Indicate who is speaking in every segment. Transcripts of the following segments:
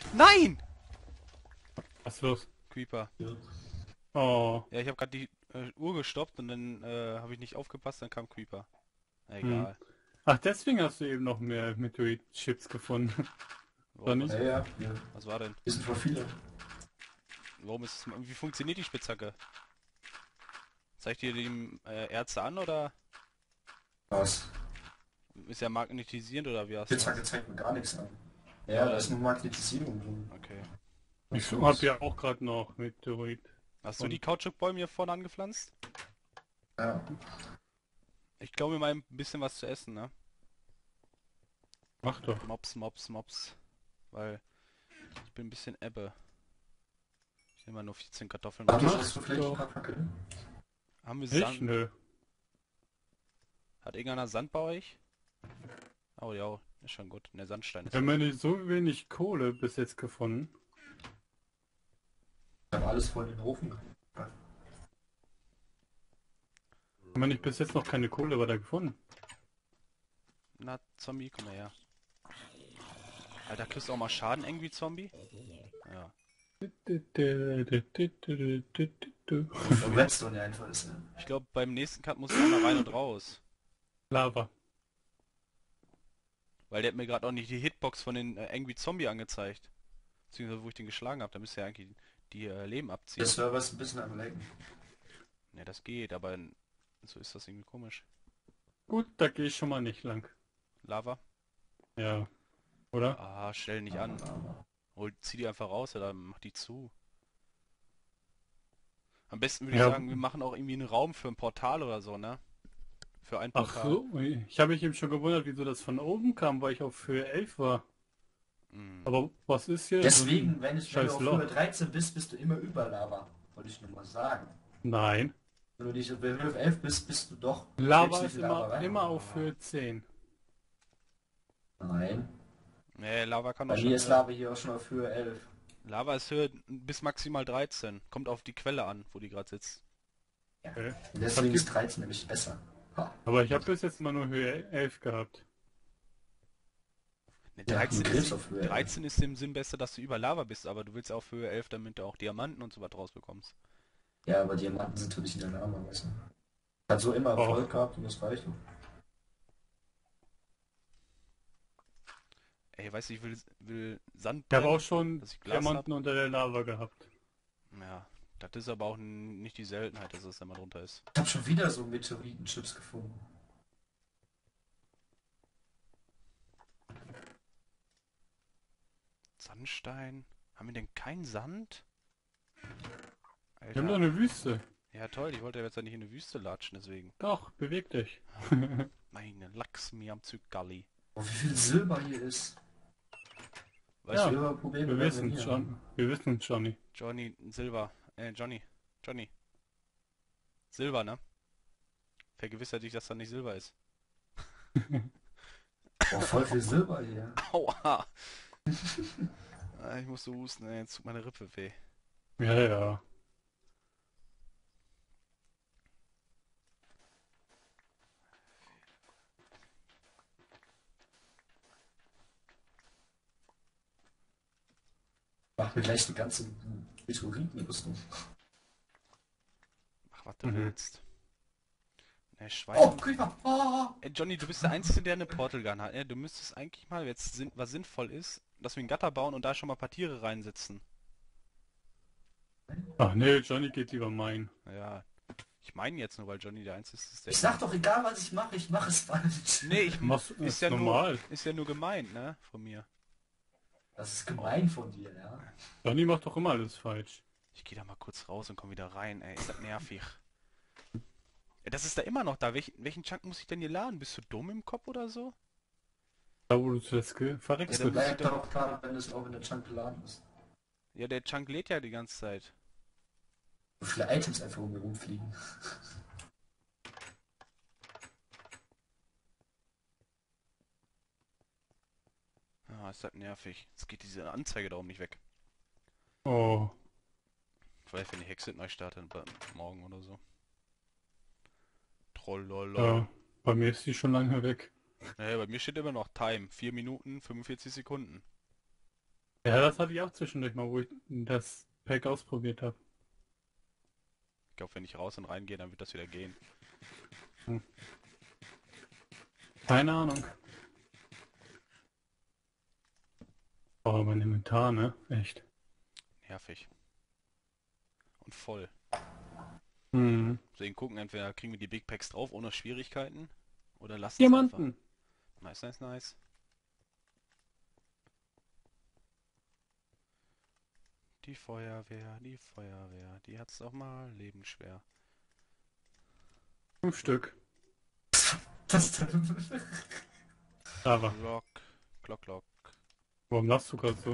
Speaker 1: Nein!
Speaker 2: Was ist los?
Speaker 1: Creeper.
Speaker 3: Ja.
Speaker 2: Oh.
Speaker 1: Ja, ich habe gerade die Uhr gestoppt und dann habe ich nicht aufgepasst, dann kam Creeper.
Speaker 2: Hm.
Speaker 1: Egal.
Speaker 2: Ach, deswegen hast du eben noch mehr Meteorit-Chips gefunden. Oder
Speaker 1: Warum,
Speaker 2: nicht?
Speaker 3: Ja, ja, ja.
Speaker 1: was war denn?
Speaker 3: Wir sind voll viele.
Speaker 1: Warum ist es, wie funktioniert die Spitzhacke? Zeigt ihr die Ärzte an oder
Speaker 3: Was?
Speaker 1: ist er magnetisierend oder wie hast du
Speaker 3: Spitzhacke
Speaker 1: das?
Speaker 3: zeigt mir gar nichts an.
Speaker 1: Ja,
Speaker 3: Ja, da ist
Speaker 1: dann.
Speaker 3: nur Magnetisierung drin.
Speaker 1: Okay.
Speaker 3: Was
Speaker 2: Ich hab
Speaker 3: los?
Speaker 2: ja auch gerade noch Meteorit.
Speaker 1: Hast du die Kautschukbäume hier vorne angepflanzt?
Speaker 3: Ja.
Speaker 1: Ich glaube mir mal ein bisschen was zu essen, ne?
Speaker 2: Mach doch.
Speaker 1: Mops, Mops, Mops. Weil ich bin ein bisschen Ebbe. Ich nehme mal nur 14 Kartoffeln mit.
Speaker 3: Warte,
Speaker 2: Mach
Speaker 3: hast du vielleicht ein
Speaker 2: doch.
Speaker 3: paar Fackeln?
Speaker 1: Haben wir
Speaker 2: Ich?
Speaker 1: Sand?
Speaker 2: Nö.
Speaker 1: Hat irgendeiner Sand bei euch? Oh ja, ist schon gut. Der Sandstein ist
Speaker 2: Wir haben
Speaker 1: gut.
Speaker 2: ja nicht so wenig Kohle bis jetzt gefunden.
Speaker 3: Ich habe alles voll in den Ofen.
Speaker 2: Haben wir nicht bis jetzt noch keine Kohle weiter gefunden?
Speaker 1: Na, Zombie, komm mal her. Alter, kriegst du auch mal Schaden irgendwie, Zombie? Ja.
Speaker 3: Wo Redstone ja einfach ist, ne?
Speaker 1: Ich glaube, beim nächsten Cut muss ich einmal rein und raus.
Speaker 2: Lava.
Speaker 1: Weil der hat mir gerade auch nicht die Hitbox von den Angry Zombie angezeigt. Beziehungsweise wo ich den geschlagen habe. Da müsste ja eigentlich die Leben abziehen.
Speaker 3: Der Server ist ein bisschen am Lecken.
Speaker 1: Ne, das geht, aber so ist das irgendwie komisch.
Speaker 2: Gut, da gehe ich schon mal nicht lang.
Speaker 1: Lava?
Speaker 2: Ja. Oder?
Speaker 1: Ah, stell nicht an. Zieh die einfach raus oder mach die zu. Am besten würde ich
Speaker 2: Ja.
Speaker 1: sagen, wir machen auch irgendwie einen Raum für ein Portal oder so, ne? Für ein
Speaker 2: Ach
Speaker 1: Portal.
Speaker 2: so, ich habe mich eben schon gewundert, wieso das von oben kam, weil ich auf Höhe 11 war.
Speaker 1: Hm.
Speaker 2: Aber was ist hier?
Speaker 3: Deswegen, wenn du
Speaker 2: scheiß
Speaker 3: auf
Speaker 2: Loch.
Speaker 3: Höhe 13 bist, bist du immer über Lava. Wollte ich nur mal sagen.
Speaker 2: Nein.
Speaker 3: Wenn du nicht auf Höhe 11 bist, bist du doch...
Speaker 2: Lava
Speaker 3: schwebst
Speaker 2: ist
Speaker 3: nicht in Lava
Speaker 2: immer,
Speaker 3: rein.
Speaker 2: immer auf Höhe 10.
Speaker 3: Nein.
Speaker 1: Nee, Lava kann doch
Speaker 3: Bei
Speaker 1: schon
Speaker 3: mir ist
Speaker 1: höher.
Speaker 3: Lava hier auch schon auf Höhe 11.
Speaker 1: Lava ist Höhe bis maximal 13. Kommt auf die Quelle an, wo die gerade sitzt.
Speaker 3: Ja.
Speaker 2: Okay.
Speaker 3: Und deswegen ist 13 nämlich besser. Ha.
Speaker 2: Aber ich habe bis jetzt immer nur Höhe 11 gehabt.
Speaker 1: Ne,
Speaker 3: Ja,
Speaker 1: 13,
Speaker 3: du kriegst auf Höhe
Speaker 1: 13 ist im Sinn besser, dass du über Lava bist, aber du willst auf Höhe 11, damit du auch Diamanten und so was rausbekommst.
Speaker 3: Ja, aber Diamanten sind natürlich in der Lava, weißt du. Hat so immer
Speaker 2: Oh.
Speaker 3: Erfolg gehabt und das reicht.
Speaker 1: Ey, weißt du, ich will Sand
Speaker 2: Ich habe
Speaker 1: brennen,
Speaker 2: auch schon
Speaker 1: dass ich Glas hab.
Speaker 2: Diamanten unter der Lava gehabt.
Speaker 1: Ja, das ist aber auch nicht die Seltenheit, dass es da mal drunter ist.
Speaker 3: Ich habe schon wieder so Meteoritenchips gefunden.
Speaker 1: Sandstein? Haben wir denn keinen Sand?
Speaker 2: Wir haben doch
Speaker 1: Alter.
Speaker 2: eine Wüste.
Speaker 1: Ja toll, ich wollte ja jetzt ja nicht in eine Wüste latschen, deswegen.
Speaker 2: Doch, beweg dich.
Speaker 1: Meine Lachs mir am Züggalli.
Speaker 3: Oh, wie viel Silber hier ist.
Speaker 1: Weißt
Speaker 2: Ja,
Speaker 1: du,
Speaker 3: Silberprobleme
Speaker 2: wir
Speaker 3: werden
Speaker 2: wissen
Speaker 3: hier
Speaker 2: schon.
Speaker 3: haben.
Speaker 2: Wir wissen, Johnny.
Speaker 1: Johnny Silber. Johnny. Silber, ne? Vergewissere dich, dass da nicht Silber ist.
Speaker 3: Oh, voll viel Silber hier.
Speaker 1: Aua! Ah, ich muss so husten, ey, jetzt tut meine Rippe weh.
Speaker 2: Ja, ja.
Speaker 3: Mach mir gleich die ganze Meteoritenrüstung.
Speaker 1: Mach, was du
Speaker 2: Mhm.
Speaker 1: willst. Ne, Schwein.
Speaker 3: Oh, Creeper! Oh.
Speaker 1: Ey, Johnny, du bist der Einzige, der eine Portal Gun hat. Du müsstest eigentlich mal, jetzt was sinnvoll ist, dass wir ein Gatter bauen und da schon mal ein paar Tiere reinsetzen.
Speaker 2: Ach nee, Johnny geht lieber mein.
Speaker 1: Ja, ich meine jetzt nur, weil Johnny der Einzige ist, der...
Speaker 3: Ich sag doch, egal was ich mache es falsch.
Speaker 1: Nee,
Speaker 2: Mach's
Speaker 1: ist
Speaker 2: ist
Speaker 1: ja
Speaker 2: normal.
Speaker 1: ist ja nur gemeint, ne, von mir.
Speaker 3: Das ist gemein von dir, ja.
Speaker 2: Johnny macht doch immer alles falsch.
Speaker 1: Ich gehe da mal kurz raus und komm wieder rein, ey, ist das nervig. Ja, das ist da immer noch da. Welchen Chunk muss ich denn hier laden? Bist du dumm im Kopf oder so?
Speaker 2: Da wo du zuerst verreckst
Speaker 1: Ja,
Speaker 2: du
Speaker 1: dann
Speaker 2: dich.
Speaker 3: Merkt doch gerade, wenn es auch in der Chunk geladen ist.
Speaker 1: Ja, der Chunk lädt ja die ganze Zeit.
Speaker 3: So viele Items einfach um mir rumfliegen.
Speaker 1: Ah, ist das nervig. Jetzt geht diese Anzeige da oben nicht weg.
Speaker 2: Oh.
Speaker 1: Vielleicht wenn die Hexe neu startet, morgen oder so. Trollolol.
Speaker 2: Ja, bei mir ist die schon lange weg.
Speaker 1: Naja, bei mir steht immer noch Time. 4 Minuten, 45 Sekunden.
Speaker 2: Ja, das hatte ich auch zwischendurch mal, wo ich das Pack ausprobiert habe.
Speaker 1: Ich glaube, wenn ich raus und reingehe, dann wird das wieder gehen.
Speaker 2: Keine Ahnung. Oh, mein Inventar, ne? Echt.
Speaker 1: Nervig. Und voll.
Speaker 2: Hm.
Speaker 1: Deswegen gucken, entweder kriegen wir die Big Packs drauf ohne Schwierigkeiten oder lassen es einfach.
Speaker 2: Diamanten!
Speaker 1: Nice, nice, nice. Die Feuerwehr, die hat's doch mal lebensschwer.
Speaker 2: 5 Stück.
Speaker 3: Das denn?
Speaker 2: Aber,
Speaker 1: Glock, Glock, Glock.
Speaker 2: warum lachst du gerade so?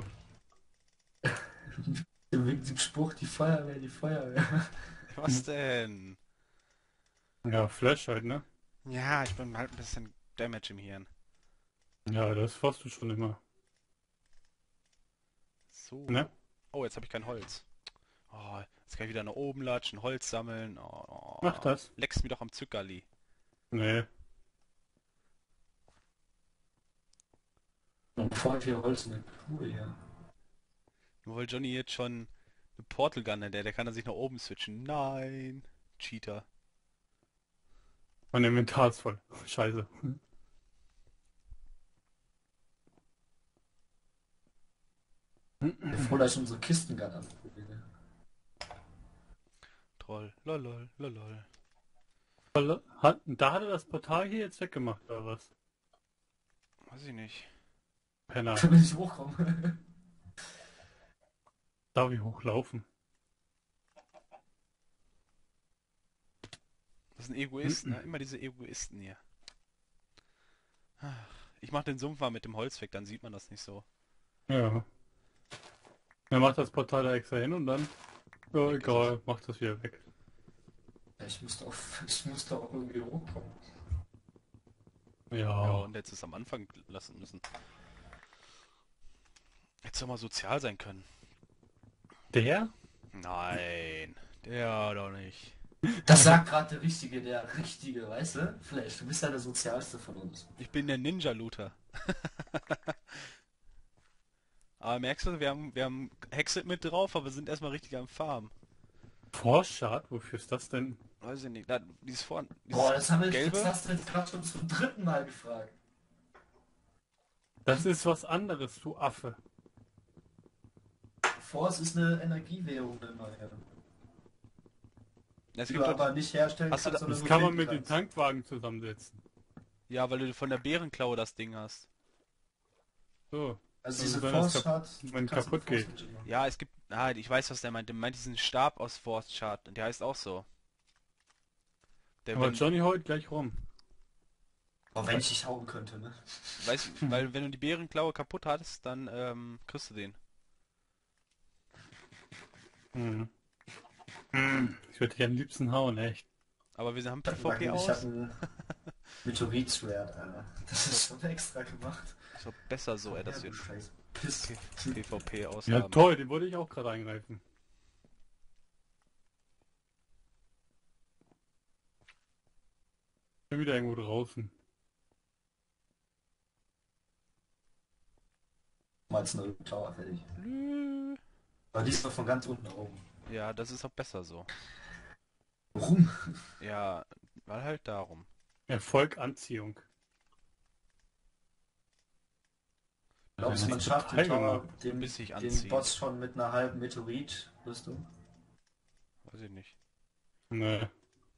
Speaker 3: Wegen dem Spruch, die Feuerwehr, die Feuerwehr.
Speaker 1: Was denn?
Speaker 2: Ja, Flash halt, ne?
Speaker 1: Ja, ich bin halt ein bisschen Damage im Hirn.
Speaker 2: Ja, das warst du schon immer.
Speaker 1: So.
Speaker 2: Ne?
Speaker 1: Oh, jetzt habe ich kein Holz. Oh, jetzt kann ich wieder nach oben latschen, Holz sammeln.
Speaker 2: Mach
Speaker 1: Oh,
Speaker 2: das.
Speaker 1: leckst mir doch am Zuckerli.
Speaker 2: Nee.
Speaker 3: Und voll viel Holz in der Kuh hier.
Speaker 1: Nur weil Johnny jetzt schon eine Portal Gun hat, der kann dann sich nach oben switchen. Nein. Cheater.
Speaker 2: Mein Inventar ist voll. Scheiße.
Speaker 3: Bevor ich unsere Kisten gerade anprobiere.
Speaker 1: Troll. Lolol, lolol.
Speaker 2: Da hat er das Portal hier jetzt weggemacht, oder was?
Speaker 1: Weiß ich nicht.
Speaker 2: Penner.
Speaker 3: Damit ich hochkomme.
Speaker 2: Darf ich hochlaufen?
Speaker 1: Das sind Egoisten, ne? Immer diese Egoisten hier. Ach, ich mach den Sumpf mal mit dem Holz weg, dann sieht man das nicht so.
Speaker 2: Ja. Er macht das Portal da extra hin und dann, ja,
Speaker 1: Weg ist
Speaker 2: egal, macht das wieder weg.
Speaker 3: Ich musste auch irgendwie hochkommen.
Speaker 1: Ja,
Speaker 2: Ja.
Speaker 1: und hättest es am Anfang lassen müssen. Hättest du mal sozial sein können.
Speaker 2: Der?
Speaker 1: Nein, der doch nicht.
Speaker 3: Das sagt gerade der Richtige, weißt du? Flash, du bist ja der Sozialste von uns.
Speaker 1: Ich bin der Ninja-Looter. Aber merkst du, wir haben Hexet mit drauf, aber sind erstmal richtig am Farm.
Speaker 2: Forschart? Wofür ist das denn?
Speaker 1: Weiß ich nicht. Da, dieses vorn,
Speaker 3: Boah,
Speaker 1: dieses
Speaker 3: das
Speaker 1: gelbe.
Speaker 3: hast du jetzt gerade schon zum dritten Mal gefragt.
Speaker 2: Das ist was anderes, du Affe.
Speaker 3: Force ist eine Energiewährung, eine neue.
Speaker 1: Es
Speaker 3: Die
Speaker 1: gibt
Speaker 3: du
Speaker 1: doch,
Speaker 3: aber nicht herstellen
Speaker 1: hast du
Speaker 3: kannst,
Speaker 1: da-
Speaker 3: sondern
Speaker 2: Das
Speaker 3: nur
Speaker 2: kann man
Speaker 3: finden
Speaker 2: mit den
Speaker 3: kannst.
Speaker 2: Tankwagen zusammensetzen.
Speaker 1: ja, weil du von der Bärenklaue das Ding hast.
Speaker 2: So.
Speaker 3: Also
Speaker 2: Also
Speaker 3: diese
Speaker 2: wenn das
Speaker 3: Force hat,
Speaker 2: wenn
Speaker 3: kannst du
Speaker 2: kaputt
Speaker 3: mit Force
Speaker 2: geht.
Speaker 3: Engine machen.
Speaker 1: Ja, es gibt, ich weiß, was der meint. Der meint diesen Stab aus Force Chart. Und der heißt auch so. Der,
Speaker 2: Aber
Speaker 1: wenn,
Speaker 2: Johnny heult gleich rum.
Speaker 3: Aber wenn ich dich hauen könnte, ne?
Speaker 1: weil wenn du die Bärenklaue kaputt hattest, dann kriegst du den.
Speaker 2: Hm. Ich würde dich am liebsten hauen, echt.
Speaker 1: Aber wir haben
Speaker 3: Ich
Speaker 1: PvP
Speaker 3: hab
Speaker 1: aus.
Speaker 3: ein Meteorit-Schwert, Alter. Das ist schon extra gemacht.
Speaker 1: Ist doch besser so, dass wir
Speaker 3: du Scheiß Piss.
Speaker 1: PvP aus
Speaker 2: Ja
Speaker 1: haben.
Speaker 2: toll, den wollte ich auch gerade eingreifen. Bin wieder irgendwo draußen.
Speaker 3: Mal als eine Tower fertig.
Speaker 1: Lü.
Speaker 3: Aber diesmal von ganz unten oben.
Speaker 1: Ja, das ist auch besser so.
Speaker 3: Warum?
Speaker 1: Ja, weil halt darum.
Speaker 2: Erfolg Anziehung.
Speaker 3: Glaubst du,
Speaker 2: Ja,
Speaker 3: man
Speaker 2: das
Speaker 3: schafft
Speaker 2: total
Speaker 3: den Tower,
Speaker 2: gemacht.
Speaker 1: Bis sich
Speaker 3: den
Speaker 1: anziehen.
Speaker 3: Boss schon mit einer halben Meteorit-Rüstung?
Speaker 1: Weiß ich nicht.
Speaker 2: Nee.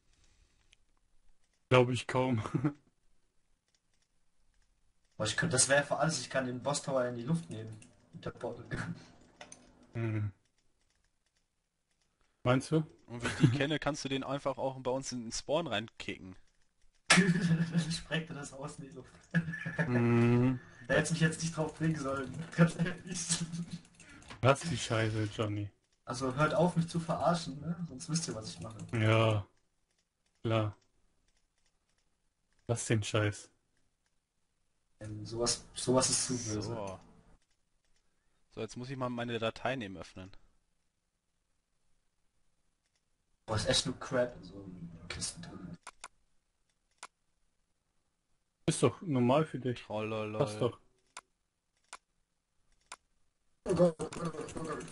Speaker 2: Glaube ich kaum.
Speaker 3: Aber ich könnte, das wäre für alles, ich kann den Boss Tower in die Luft nehmen. Mit der Portal Gun.
Speaker 2: Hm. Meinst du?
Speaker 1: Und wie ich die kenne, kannst du den einfach auch bei uns in den Spawn reinkicken.
Speaker 3: Ich sprengte das aus in die Luft.
Speaker 2: Hm.
Speaker 3: Da hätte mich jetzt nicht drauf bringen sollen. Ganz ehrlich.
Speaker 2: Was die Scheiße, Johnny.
Speaker 3: Also hört auf, mich zu verarschen, ne? Sonst wisst ihr, was ich mache.
Speaker 2: Ja. Klar. Lass den Scheiß.
Speaker 3: Sowas ist zu böse.
Speaker 1: So. So, jetzt muss ich mal meine Dateien eben öffnen.
Speaker 3: Boah, ist echt nur Crap in so Kisten drin.
Speaker 2: Ist doch normal für dich. Passt
Speaker 1: Trollolol.
Speaker 2: doch.
Speaker 3: Oh Gott, oh Gott, oh Gott.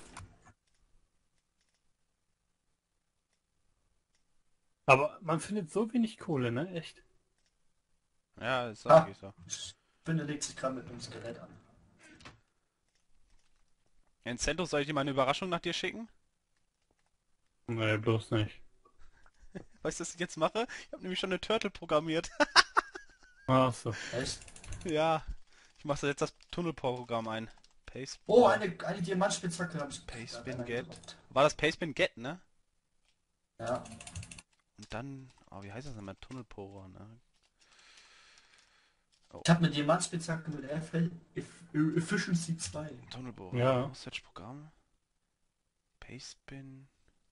Speaker 2: Aber man findet so wenig Kohle, ne? Echt.
Speaker 1: Ja, das sag
Speaker 3: Ah,
Speaker 1: ich so.
Speaker 3: Spinne legt sich gerade mit einem Skelett an.
Speaker 1: Incento, soll ich dir mal eine Überraschung nach dir schicken?
Speaker 2: Nee, bloß nicht.
Speaker 1: Weißt du, was ich jetzt mache? Ich habe nämlich schon eine Turtle programmiert.
Speaker 2: Ach so.
Speaker 3: Echt?
Speaker 1: Ja, ich mache jetzt das Tunnelprogramm ein.
Speaker 3: Oh, eine Diamantspitzhacke habe ich gerade
Speaker 1: Pastebin
Speaker 3: einer
Speaker 1: Get.
Speaker 3: gedroppt.
Speaker 1: War das Pastebin Get, ne?
Speaker 3: Ja.
Speaker 1: Und dann, oh, wie heißt das denn mal? Tunnelbohrer, ne? Oh,
Speaker 3: Ich habe eine Diamantspitzhacke mit Efficiency 2.
Speaker 1: Tunnelbohrer.
Speaker 2: Ja.
Speaker 1: No-Search-Programm. Pastebin.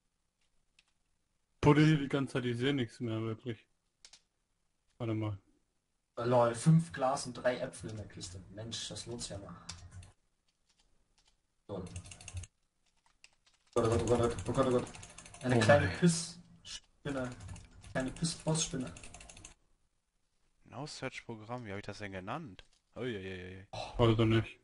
Speaker 2: Wurde die ganze Zeit, ich sehe nichts mehr, wirklich. Warte mal.
Speaker 3: Lol, 5 Glas und 3 Äpfel in der Kiste. Mensch, das lohnt sich ja mal. Lol. Oh Gott, oh Gott, oh Gott, oh Gott, oh Gott. Eine
Speaker 2: Oh
Speaker 3: kleine
Speaker 2: nein.
Speaker 3: Pissspinne. Kleine Piss-Boss-Spinne.
Speaker 1: No-Search-Programm, wie habe ich das denn genannt? Uiuiui.
Speaker 2: Also nicht.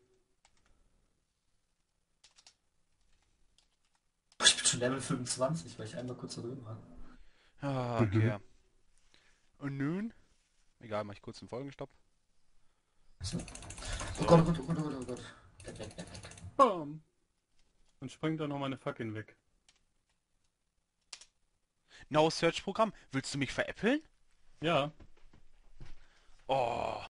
Speaker 3: Ich bin schon Level 25, weil ich einmal kurz da drin war.
Speaker 1: Ah, okay. Und nun? Egal, mach ich kurz einen Folgenstopp.
Speaker 3: So. Oh
Speaker 1: So.
Speaker 3: Gott, oh Gott, oh Gott, oh Gott, oh Gott. Weg, weg, weg, weg.
Speaker 2: Bam. Dann springt da noch meine Fackeln weg.
Speaker 1: No-Search-Programm. Willst du mich veräppeln?
Speaker 2: Ja.
Speaker 1: Oh.